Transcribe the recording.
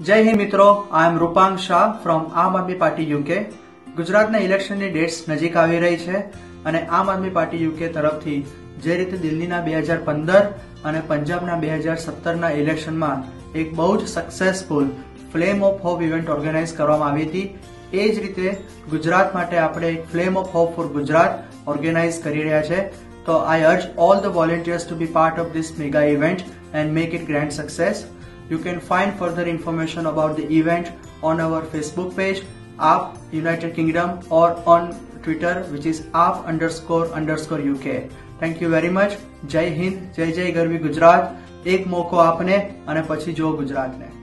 જય હિન્દ મિત્રો, આઈ એમ રૂપાંગ શાહ ફ્રોમ આમ આદમી પાર્ટી યુકે. ગુજરાતના ઇલેક્શનની ડેટ્સ નજીક આવી રહી છે અને આમ આદમી પાર્ટી યુકે તરફથી જે રીતે દિલ્હીના 2015 અને પંજાબના 2017ના ઇલેક્શનમાં એક બહુ જ successful flame of hope event organise કરવામાં આવી હતી, એ જ રીતે ગુજરાત માટે આપણે એક flame of hope for Gujarat organise કરી રહ્યા છે. તો I urge all the volunteers to be part of this mega event and make it grand success. You can find further information about the event on our Facebook page, AAP United Kingdom, or on Twitter, which is AAP__UK. Thank you very much. જય હિન્દ, જય જય ગરવી ગુજરાત. એક મોકો આપને અને પછી જો ગુજરાતને.